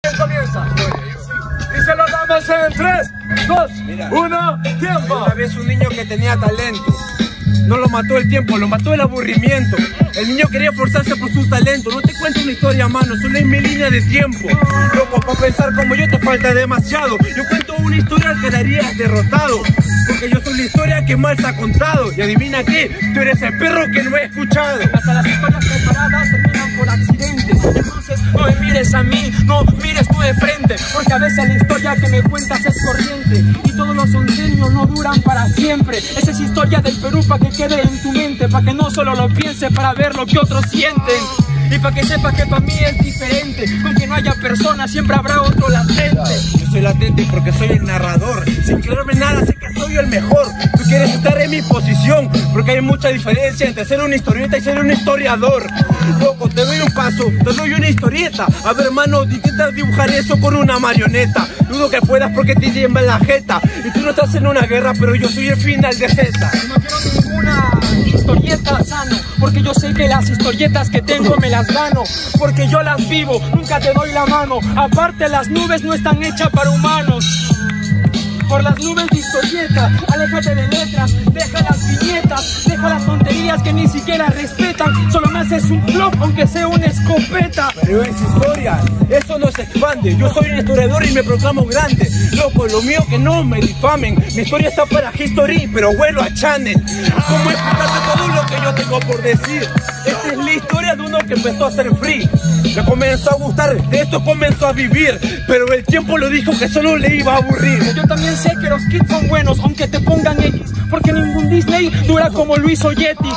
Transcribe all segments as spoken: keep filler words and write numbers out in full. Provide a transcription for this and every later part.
Comienza. Y se lo damos en tres, dos, uno, tiempo. Una vez un niño que tenía talento. No lo mató el tiempo, lo mató el aburrimiento. El niño quería esforzarse por su talento. No te cuento una historia, mano, solo es mi línea de tiempo. Loco, para pensar como yo te falta demasiado. Yo cuento una historia al que quedarías derrotado. Porque yo soy la historia que mal se ha contado. Y adivina qué, tú eres el perro que no he escuchado. Hasta las historias preparadas terminan por accidentes. Entonces no me mires a mí, no mires tú de frente. Porque a veces la historia que me cuentas es corriente. Y todos los sueños no duran para siempre. Esa es historia del Perú para que quede en tu mente. Para que no solo lo pienses, para ver lo que otros sienten. Y para que sepas que para mí es diferente. Aunque no haya personas, siempre habrá otro latente. Yo soy latente porque soy el narrador. Sin creerme nada, sé que soy el mejor. Tú quieres estar en mi posición, porque hay mucha diferencia entre ser una historieta y ser un historiador. Loco, te doy un paso, te doy una historieta. A ver, hermano, intenta dibujar eso con una marioneta. Dudo que puedas porque te tiembla la jeta. Y tú no estás en una guerra, pero yo soy el final de Z. No quiero ninguna historieta sano, porque yo sé que las historietas que tengo me las gano. Porque yo las vivo, nunca te doy la mano. Aparte, las nubes no están hechas para humanos. Por las nubes de historieta, aléjate de letras, deja las viñetas, deja las tonterías que ni siquiera respetan. Solo me haces un flop aunque sea una escopeta. Pero es historia, eso no se expande. Yo soy un historiador y me proclamo grande. Loco, lo mío que no me difamen. Mi historia está para History, pero vuelo a Channel. ¿Cómo explicarte todo lo que yo tengo por decir? Esta es la historia de uno que empezó a ser free. Le comenzó a gustar, de esto comenzó a vivir. Pero el tiempo lo dijo que solo le iba a aburrir. Yo también sé que los kids son buenos, aunque te pongan X. Porque ningún Disney dura como lo hizo Jetix.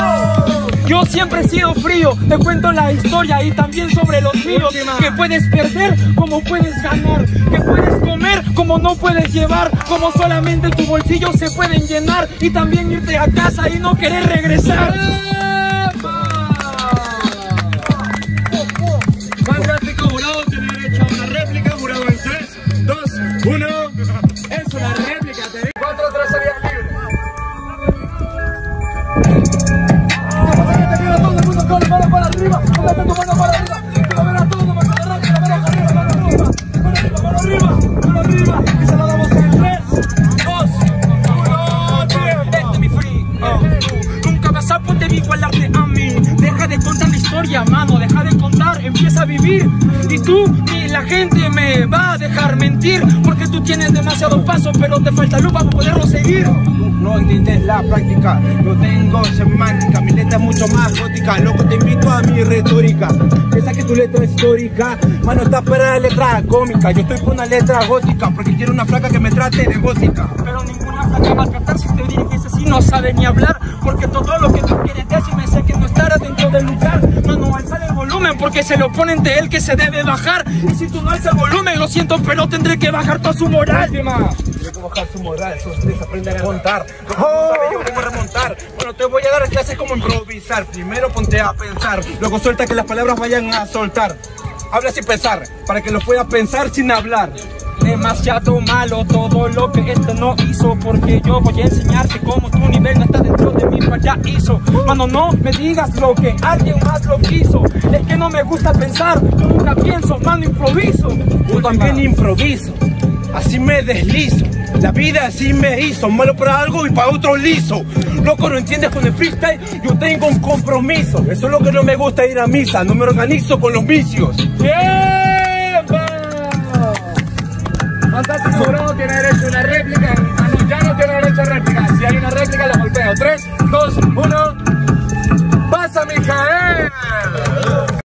Yo siempre he sido frío, te cuento la historia y también sobre los míos. Que puedes perder como puedes ganar. Que puedes comer como no puedes llevar. Como solamente tu bolsillo se pueden llenar. Y también irte a casa y no querer regresar. Fantástico, jurado tiene derecho a una réplica. Jurado en tres, dos, uno. Es una réplica, te digo. Cuatro trazarías libres. Te quiero a todo el mundo con la mano para arriba. Póngate tu mano para arriba. Quiero ver a todos, mano rápida, mano arriba, mano arriba. Mano arriba, mano arriba, mano arriba. Y se lo damos en tres, dos, uno, tiempo. Mi free. Nunca vas a poder igualarte a mí. Deja de contar la historia, mano. Deja de contar, empieza a vivir. Y tú ni la gente me va a dejar mentir. Porque tú tienes demasiados pasos, pero te falta luz para poderlo seguir. No entiendes la práctica, no tengo semántica. Mi letra es mucho más gótica. Loco, te invito a mi retórica. Piensa que tu letra es histórica. Mano, está para la letra cómica. Yo estoy por una letra gótica, porque quiero una flaca que me trate de gótica. Pero ninguna flaca va a tratar si te diriges así. No sabe ni hablar, porque todo lo que tú quieres decir me sé que no estará dentro del lugar. Mano, alza el volumen, porque se lo pone ante él que se debe bajar. Y si tú no alzas el volumen, lo siento, pero tendré que bajar toda su moral. Tengo que bajar su moral, esos tres aprenden a contar. No sabe, yo vengo a remontar. Bueno, te voy a dar clases como improvisar. Primero ponte a pensar, luego suelta que las palabras vayan a soltar. Habla sin pensar, para que lo puedas pensar sin hablar. Demasiado malo todo lo que este no hizo, porque yo voy a enseñarte cómo tu nivel no está dentro de mi paraíso. Mano, no me digas lo que alguien más lo quiso. Es que no me gusta pensar, yo nunca pienso, mano, improviso. Yo también improviso, así me deslizo. La vida así me hizo, malo para algo y para otro liso. Loco, no entiendes con el freestyle, yo tengo un compromiso. Eso es lo que no me gusta, ir a misa, no me organizo con los vicios. ¡Tiempo! Fantástico, jurado tiene derecho a una réplica. Ya no tiene derecho a réplica. Si hay una réplica, la golpeo. tres, dos, uno.